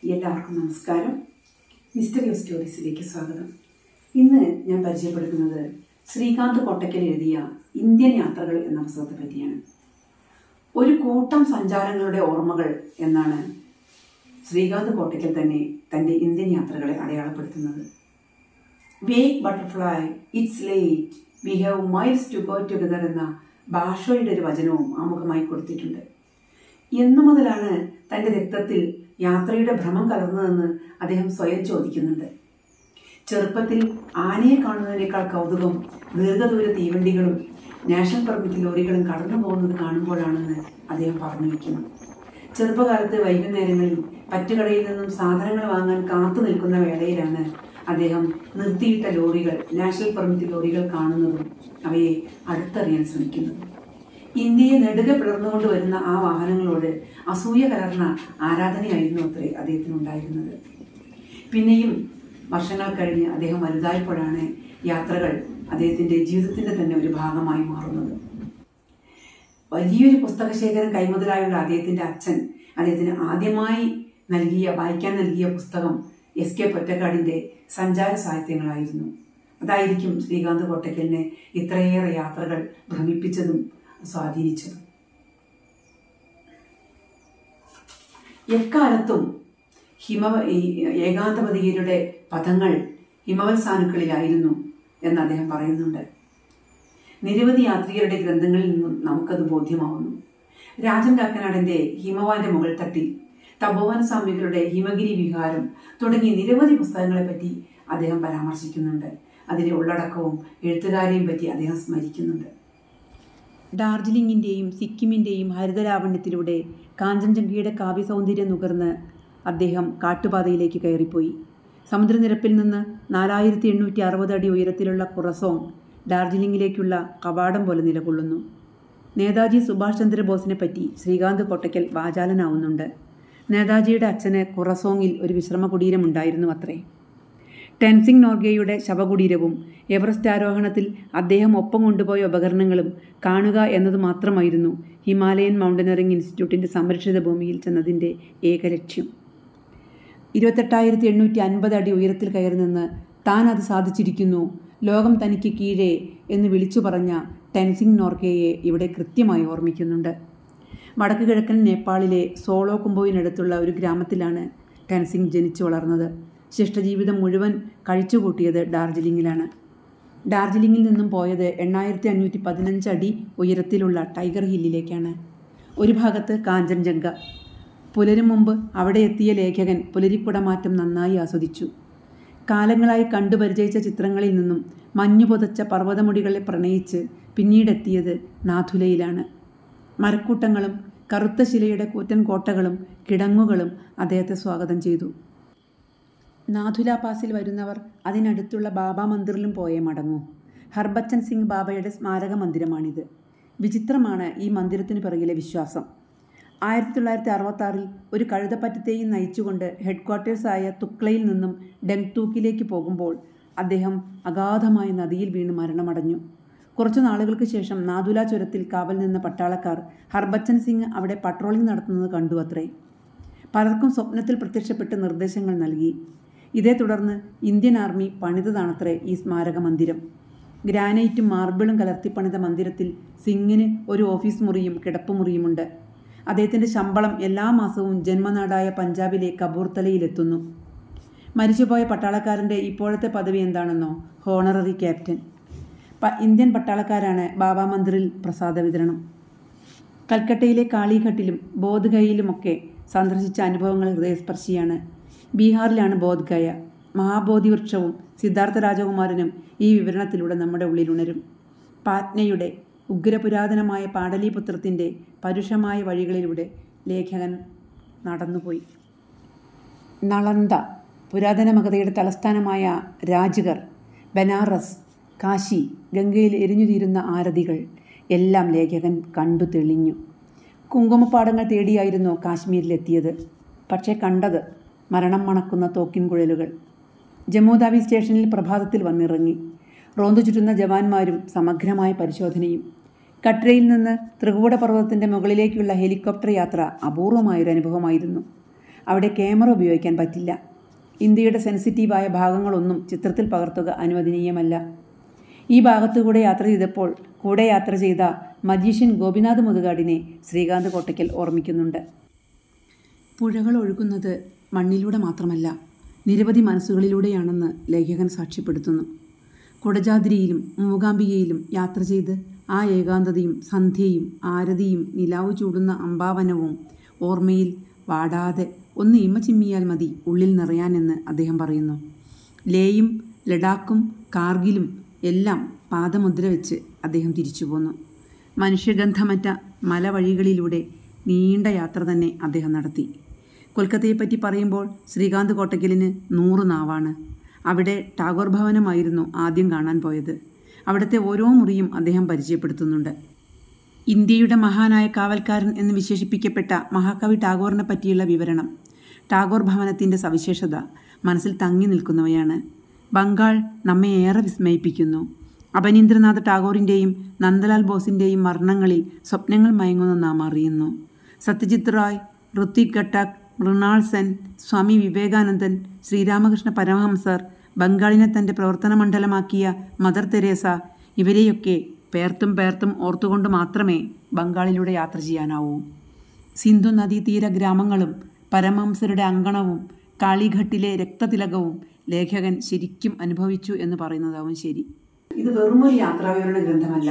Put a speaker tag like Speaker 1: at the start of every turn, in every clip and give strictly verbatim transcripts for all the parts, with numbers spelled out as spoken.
Speaker 1: എല്ലാവർക്കും നമസ്കാരം. മിസ്റ്ററി സ്റ്റോറീസിലേക്ക് സ്വാഗതം. ഇന്ന് ഞാൻ പരിചയപ്പെടുത്തുന്നത് ശ്രീകാന്ത് കോട്ടയ്ക്കൽ എഴുതിയ ഇന്ത്യൻ യാത്രകൾ എന്ന പുസ്തകത്തെ പറ്റിയാണ്. ഒരു കൂട്ടം സഞ്ചാരങ്ങളുടെ ഓർമ്മകൾ എന്നാണ് ശ്രീകാന്ത് കോട്ടയ്ക്കൽ തന്നെ തൻ്റെ ഇന്ത്യൻ യാത്രകളെ അടയാളപ്പെടുത്തുന്നത്. Wake butterfly, it's late, we have miles to go together എന്ന ഭാഷയുടെ ഒരു വചനവും ആമുഖമായി കൊടുത്തിട്ടുണ്ട്. എന്നു മുതലാണ് തൻ്റെ രക്തത്തിൽ യാത്രയുടെ ഭ്രമം കലർന്നതെന്ന് അദ്ദേഹം സ്വയം ചോദിക്കുന്നുണ്ട്. ചെറുപ്പത്തിൽ ആനയെ കാണുന്നതിനേക്കാൾ കൗതുകം ദീർഘദൂര തീവണ്ടികളും നാഷണൽ പെർമിറ്റ് ലോറികളും കടന്നു പോകുന്നത് കാണുമ്പോഴാണെന്ന് അദ്ദേഹം പറഞ്ഞു വയ്ക്കുന്നു. ചെറുപ്പകാലത്ത് വൈകുന്നേരങ്ങളിൽ പറ്റുകടയിൽ നിന്നും സാധനങ്ങൾ വാങ്ങാൻ കാത്തു നിൽക്കുന്ന വേളയിലാണ് അദ്ദേഹം നിർത്തിയിട്ട ലോറികൾ, നാഷണൽ പെർമിറ്റ് ലോറികൾ കാണുന്നതും അവയെ അടുത്തറിയാൻ ശ്രമിക്കുന്നതും. ഇന്ത്യയെ നെടുകെ പിളർന്നുകൊണ്ട് വരുന്ന ആ വാഹനങ്ങളോട് അസൂയ കലർന്ന ആരാധനയായിരുന്നു അത്രേ അദ്ദേഹത്തിനുണ്ടായിരുന്നത്. പിന്നെയും വർഷങ്ങൾ കഴിഞ്ഞ് അദ്ദേഹം വലുതായപ്പോഴാണ് യാത്രകൾ അദ്ദേഹത്തിൻ്റെ ജീവിതത്തിൻ്റെ തന്നെ ഒരു ഭാഗമായി മാറുന്നത്. വലിയൊരു പുസ്തകശേഖരം കൈമുതലായുള്ള അദ്ദേഹത്തിൻ്റെ അച്ഛൻ അദ്ദേഹത്തിന് ആദ്യമായി നൽകിയ വായിക്കാൻ നൽകിയ പുസ്തകം എസ് കെ പൊറ്റക്കാടിൻ്റെ സഞ്ചാര സാഹിത്യങ്ങളായിരുന്നു. അതായിരിക്കും ശ്രീകാന്ത് കോട്ടയ്ക്കലിനെ ഇത്രയേറെ യാത്രകൾ ഭ്രമിപ്പിച്ചതും സ്വാധീനിച്ചതും. എക്കാലത്തും ഹിമ ഏകാന്തപതികരുടെ പദങ്ങൾ ഹിമവൽ സാനുക്കളിലായിരുന്നു എന്ന് അദ്ദേഹം പറയുന്നുണ്ട്. നിരവധി യാത്രികരുടെ ഗ്രന്ഥങ്ങളിൽ നിന്നും നമുക്കത് ബോധ്യമാവുന്നു. രാജൻ കാക്കനാടൻ്റെ ഹിമവാന്റെ മുകൾ തട്ടിൽ, തപോവൻ സ്വാമികളുടെ ഹിമഗിരി വിഹാരം തുടങ്ങിയ നിരവധി പുസ്തകങ്ങളെപ്പറ്റി അദ്ദേഹം പരാമർശിക്കുന്നുണ്ട്. അതിലെ ഉള്ളടക്കവും എഴുത്തുകാരെയും പറ്റി അദ്ദേഹം സ്മരിക്കുന്നുണ്ട്. ഡാർജിലിംഗിൻ്റെയും സിക്കിമിൻ്റെയും ഹരിതലാവണ്യത്തിലൂടെ കാഞ്ചൻജംഗയുടെ കാവ്യ സൗന്ദര്യം നുകർന്ന് അദ്ദേഹം കാട്ടുപാതയിലേക്ക് കയറിപ്പോയി. സമുദ്രനിരപ്പിൽ നിന്ന് നാലായിരത്തി എണ്ണൂറ്റി അറുപത് അടി ഉയരത്തിലുള്ള കുറസോങ് ഡാർജിലിംഗിലേക്കുള്ള കവാടം പോലെ നിലകൊള്ളുന്നു. നേതാജി സുഭാഷ് ചന്ദ്രബോസിനെ പറ്റി ശ്രീകാന്ത് കോട്ടയ്ക്കൽ വാചാലനാവുന്നുണ്ട്. നേതാജിയുടെ അച്ഛന് കുറസോങ്ങിൽ ഒരു വിശ്രമ കുടീരമുണ്ടായിരുന്നു അത്രേ. ടെൻസിംഗ് നോർഗെയുടെ ശവകുടീരവും എവറസ്റ്റ് ആരോഹണത്തിൽ അദ്ദേഹം ഒപ്പം കൊണ്ടുപോയ ഉപകരണങ്ങളും കാണുക എന്നത് മാത്രമായിരുന്നു ഹിമാലയൻ മൗണ്ടനറിംഗ് ഇൻസ്റ്റിറ്റ്യൂട്ടിൻ്റെ സംരക്ഷിത ഭൂമിയിൽ ചെന്നതിൻ്റെ ഏക ലക്ഷ്യം. ഇരുപത്തെട്ടായിരത്തി എണ്ണൂറ്റി അൻപത് അടി ഉയരത്തിൽ കയറി നിന്ന് താൻ അത് സാധിച്ചിരിക്കുന്നു, ലോകം തനിക്ക് കീഴേ എന്ന് വിളിച്ചു പറഞ്ഞ ടെൻസിംഗ് നോർഗെയെ ഇവിടെ കൃത്യമായി ഓർമ്മിക്കുന്നുണ്ട്. വടക്ക് കിഴക്കൻ നേപ്പാളിലെ സോളോ കുംഭോവിനടുത്തുള്ള ഒരു ഗ്രാമത്തിലാണ് ടെൻസിംഗ് ജനിച്ചു വളർന്നത്. ശിഷ്ടജീവിതം മുഴുവൻ കഴിച്ചുകൂട്ടിയത് ഡാർജിലിംഗിലാണ്. ഡാർജിലിംഗിൽ നിന്നും പോയത് എണ്ണായിരത്തി അഞ്ഞൂറ്റി പതിനഞ്ച് അടി ഉയരത്തിലുള്ള ടൈഗർ ഹില്ലിലേക്കാണ്. ഒരു ഭാഗത്ത് കാഞ്ചൻജംഗ. പുലരും മുമ്പ് അവിടെ എത്തിയ ലേഖകൻ പുലരിക്കുടമാറ്റം നന്നായി ആസ്വദിച്ചു. കാലങ്ങളായി കണ്ടു പരിചയിച്ച ചിത്രങ്ങളിൽ നിന്നും മഞ്ഞു പുതച്ച പർവ്വതമുടികളെ പ്രണയിച്ച് പിന്നീടെത്തിയത് നാഥുലയിലാണ്. മരക്കൂട്ടങ്ങളും കറുത്ത ശിലയുടെ കൂറ്റൻ കോട്ടകളും കിടങ്ങുകളും അദ്ദേഹത്തെ സ്വാഗതം ചെയ്തു. നാഥുല പാസിൽ വരുന്നവർ അതിനടുത്തുള്ള ബാബ മന്ദിറിലും പോയേ മടങ്ങൂ. ഹർബച്ചൻ സിംഗ് ബാബയുടെ സ്മാരക മന്ദിരമാണിത്. വിചിത്രമാണ് ഈ മന്ദിരത്തിന് പിറകിലെ വിശ്വാസം. ആയിരത്തി തൊള്ളായിരത്തി അറുപത്താറിൽ ഒരു കഴുതപ്പറ്റത്തെയും നയിച്ചുകൊണ്ട് ഹെഡ് ക്വാർട്ടേഴ്സായ തുക്ലയിൽ നിന്നും ഡെങ്തൂക്കിലേക്ക് പോകുമ്പോൾ അദ്ദേഹം അഗാധമായ നദിയിൽ വീണ് മരണമടഞ്ഞു. കുറച്ചു നാളുകൾക്ക് ശേഷം നാഥുല ചുരത്തിൽ കാവൽ നിന്ന പട്ടാളക്കാർ ഹർബച്ചൻ സിംഗ് അവിടെ പട്രോളിംഗ് നടത്തുന്നത് കണ്ടു അത്രേ. പലർക്കും സ്വപ്നത്തിൽ പ്രത്യക്ഷപ്പെട്ട് നിർദ്ദേശങ്ങൾ നൽകി. ഇതേ തുടർന്ന് ഇന്ത്യൻ ആർമി പണിതതാണത്രേ ഈ സ്മാരക മന്ദിരം. ഗ്രാനൈറ്റും മാർബിളും കലർത്തിപ്പണിത മന്ദിരത്തിൽ സിംഗിന് ഒരു ഓഫീസ് മുറിയും കിടപ്പുമുറിയുമുണ്ട്. അദ്ദേഹത്തിൻ്റെ ശമ്പളം എല്ലാ മാസവും ജന്മനാടായ പഞ്ചാബിലെ കപൂർത്തലയിലെത്തുന്നു. മരിച്ചുപോയ പട്ടാളക്കാരൻ്റെ ഇപ്പോഴത്തെ പദവി എന്താണെന്നോ? Honorary captain. പ ഇന്ത്യൻ പട്ടാളക്കാരാണ് ബാബ മന്ദിറിൽ പ്രസാദ വിതരണം. കൽക്കട്ടയിലെ കാളിഘട്ടിലും ബോധ്ഗയയിലുമൊക്കെ സന്ദർശിച്ച അനുഭവങ്ങൾ ഹൃദയസ്പർശിയാണ്. ബീഹാറിലാണ് ബോധ്ഗയ. മഹാബോധി വൃക്ഷവും സിദ്ധാർത്ഥ രാജകുമാരനും ഈ വിവരണത്തിലൂടെ നമ്മുടെ ഉള്ളിലുണരും. പാറ്റ്നയുടെ ഉഗ്രപുരാതനമായ പാടലീപുത്രത്തിൻ്റെ പരുഷമായ വഴികളിലൂടെ ലേഖകൻ നടന്നുപോയി. നളന്ദ, പുരാതന മഗധയുടെ തലസ്ഥാനമായ രാജ്ഗർ, ബനാറസ്, കാശി, ഗംഗയിൽ എരിഞ്ഞുതീരുന്ന ആരതികൾ എല്ലാം ലേഖകൻ കണ്ടു തെളിഞ്ഞു. കുങ്കുമപ്പാടങ്ങൾ തേടിയായിരുന്നു കാശ്മീരിലെത്തിയത്. പക്ഷേ കണ്ടത് മരണം മണക്കുന്ന തോക്കിൻ കുഴലുകൾ. ജമ്മുതാവി സ്റ്റേഷനിൽ പ്രഭാതത്തിൽ വന്നിറങ്ങി. റോന്തു ചുറ്റുന്ന ജവാന്മാരും സമഗ്രമായ പരിശോധനയും. കട്രയിൽ നിന്ന് ത്രികൂടപർവ്വതത്തിൻ്റെ മുകളിലേക്കുള്ള ഹെലികോപ്റ്റർ യാത്ര അപൂർവമായൊരു അനുഭവമായിരുന്നു. അവിടെ ക്യാമറ ഉപയോഗിക്കാൻ പറ്റില്ല. ഇന്ത്യയുടെ സെൻസിറ്റീവായ ഭാഗങ്ങളൊന്നും ചിത്രത്തിൽ പകർത്തുക അനുവദനീയമല്ല. ഈ ഭാഗത്തുകൂടെ യാത്ര ചെയ്തപ്പോൾ കൂടെ യാത്ര ചെയ്ത മജീഷ്യൻ ഗോപിനാഥ് മുതുകാടിനെ ശ്രീകാന്ത് കോട്ടയ്ക്കൽ ഓർമ്മിക്കുന്നുണ്ട്. പുഴകൾ ഒഴുകുന്നത് മണ്ണിലൂടെ മാത്രമല്ല, നിരവധി മനസ്സുകളിലൂടെയാണെന്ന് ലേഖകൻ സാക്ഷ്യപ്പെടുത്തുന്നു. കുടജാദ്രിയിലും മൂകാംബികയിലും യാത്ര ചെയ്ത് ആ ഏകാന്തതയും സന്ധ്യയും ആരതിയും നിലാവ് ചൂടുന്ന അംബാവനവും ഓർമ്മയിൽ വാടാതെ ഒന്ന് ഇമ ചിമ്മിയാൽ മതി ഉള്ളിൽ നിറയാനെന്ന് അദ്ദേഹം പറയുന്നു. ലേയും ലഡാക്കും കാർഗിലും എല്ലാം പാദമുദ്ര വെച്ച് അദ്ദേഹം തിരിച്ചു പോന്നു. മനുഷ്യഗന്ധമറ്റ മലവഴികളിലൂടെ നീണ്ട യാത്ര തന്നെ അദ്ദേഹം നടത്തി. കൊൽക്കത്തയെപ്പറ്റി പറയുമ്പോൾ ശ്രീകാന്ത് കോട്ടയ്ക്കലിന് നൂറ് നാവാണ്. അവിടെ ടാഗോർ ഭവനമായിരുന്നു ആദ്യം കാണാൻ പോയത്. അവിടുത്തെ ഓരോ മുറിയും അദ്ദേഹം പരിചയപ്പെടുത്തുന്നുണ്ട്. ഇന്ത്യയുടെ മഹാനായ കാവൽക്കാരൻ എന്ന് വിശേഷിപ്പിക്കപ്പെട്ട മഹാകവി ടാഗോറിനെ പറ്റിയുള്ള വിവരണം, ടാഗോർ ഭവനത്തിൻ്റെ സവിശേഷത മനസ്സിൽ തങ്ങി നിൽക്കുന്നവയാണ്. ബംഗാൾ നമ്മെ ഏറെ വിസ്മയിപ്പിക്കുന്നു. അബനീന്ദ്രനാഥ് ടാഗോറിൻ്റെയും നന്ദലാൽ ബോസിൻ്റെയും മരണങ്ങളിൽ സ്വപ്നങ്ങൾ മയങ്ങുന്ന നാം അറിയുന്നു. സത്യജിത് റായ്, ഋത്വിക് ഘട്ടക്, മൃണാൾ സെൻ, സ്വാമി വിവേകാനന്ദൻ, ശ്രീരാമകൃഷ്ണ പരമഹംസർ, ബംഗാളിനെ തൻ്റെ പ്രവർത്തന മണ്ഡലമാക്കിയ മദർ തെരേസ, ഇവരെയൊക്കെ പേർത്തും പേർത്തും ഓർത്തുകൊണ്ട് മാത്രമേ ബംഗാളിലൂടെ യാത്ര ചെയ്യാനാവൂ. സിന്ധു നദീതീര ഗ്രാമങ്ങളും പരമഹംസരുടെ അങ്കണവും കാളിഘട്ടിലെ രക്തതിലകവും ലേഖകൻ ശരിക്കും അനുഭവിച്ചു എന്ന് പറയുന്നതാവും ശരി. ഇത് വെറുമൊരു യാത്രാവിവരണ ഗ്രന്ഥമല്ല.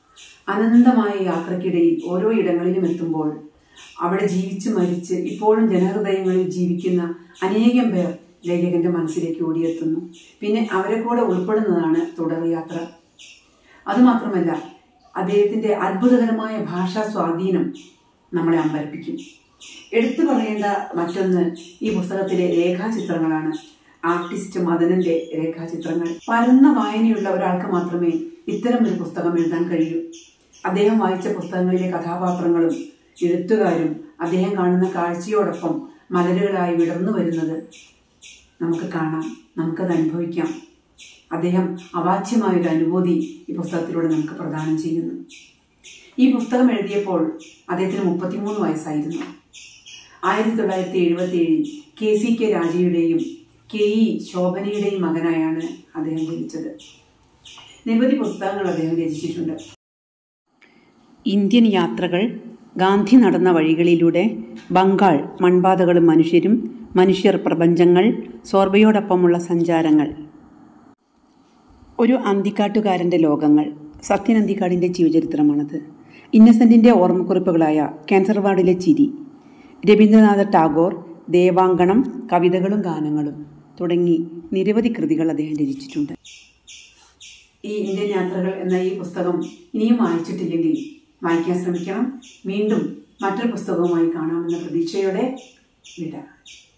Speaker 1: അനന്തമായ യാത്രക്കിടയിൽ ഓരോ ഇടങ്ങളിലും എത്തുമ്പോൾ അവിടെ ജീവിച്ച് മരിച്ച് ഇപ്പോഴും ജനഹൃദയങ്ങളിൽ ജീവിക്കുന്ന അനേകം പേർ ലേഖകന്റെ മനസ്സിലേക്ക് ഓടിയെത്തുന്നു. പിന്നെ അവരെ കൂടെ ഉൾപ്പെടുന്നതാണ് തുടർ യാത്ര. അതുമാത്രമല്ല, അദ്ദേഹത്തിന്റെ അത്ഭുതകരമായ ഭാഷാ സ്വാധീനം നമ്മളെ അമ്പരപ്പിക്കും. എടുത്തു പറയേണ്ട മറ്റൊന്ന് ഈ പുസ്തകത്തിലെ രേഖാചിത്രങ്ങളാണ്. ആർട്ടിസ്റ്റ് മദനന്റെ രേഖാചിത്രങ്ങൾ. പരന്ന വായനയുള്ള ഒരാൾക്ക് മാത്രമേ ഇത്തരം ഒരു പുസ്തകം എഴുതാൻ കഴിയൂ. അദ്ദേഹം വായിച്ച പുസ്തകങ്ങളിലെ കഥാപാത്രങ്ങളും എഴുത്തുകാരും അദ്ദേഹം കാണുന്ന കാഴ്ചയോടൊപ്പം മലരുകളായി വിടർന്നു വരുന്നത് നമുക്ക് കാണാം, നമുക്കത് അനുഭവിക്കാം. അദ്ദേഹം അവാച്യമായൊരു അനുഭൂതി ഈ പുസ്തകത്തിലൂടെ നമുക്ക് പ്രദാനം ചെയ്യുന്നു. ഈ പുസ്തകം എഴുതിയപ്പോൾ അദ്ദേഹത്തിന് മുപ്പത്തിമൂന്ന് വയസ്സായിരുന്നു. ആയിരത്തി തൊള്ളായിരത്തി എഴുപത്തി ഏഴിൽ കെ സി കെ രാജയുടെയും കെ ഇ ശോഭനയുടെയും മകനായാണ് അദ്ദേഹം ജനിച്ചത്. നിരവധി പുസ്തകങ്ങൾ അദ്ദേഹം രചിച്ചിട്ടുണ്ട്. ഇന്ത്യൻ യാത്രകൾ, ഗാന്ധി നടന്ന വഴികളിലൂടെ, ബംഗാൾ, മൺപാതകളും മനുഷ്യരും, മനുഷ്യർ, പ്രപഞ്ചങ്ങൾ, സോർബയോടൊപ്പമുള്ള സഞ്ചാരങ്ങൾ, ഒരു അന്തിക്കാട്ടുകാരൻ്റെ ലോകങ്ങൾ, സത്യൻ അന്തിക്കാടിൻ്റെ ജീവചരിത്രമാണത്. ഇന്നസെൻറ്റിൻ്റെ ഓർമ്മക്കുറിപ്പുകളായ ക്യാൻസർ വാർഡിലെ ചിരി, രവീന്ദ്രനാഥ ടാഗോർ, ദേവാങ്കണം, കവിതകളും ഗാനങ്ങളും തുടങ്ങി നിരവധി കൃതികൾ അദ്ദേഹം രചിച്ചിട്ടുണ്ട്. ഈ ഇന്ത്യൻ യാത്രകൾ എന്ന ഈ പുസ്തകം ഇനിയും വായിച്ചിട്ടില്ലെങ്കിൽ വായിക്കാൻ ശ്രമിക്കണം. വീണ്ടും മറ്റൊരു പുസ്തകവുമായി കാണാമെന്ന പ്രതീക്ഷയോടെ വിട.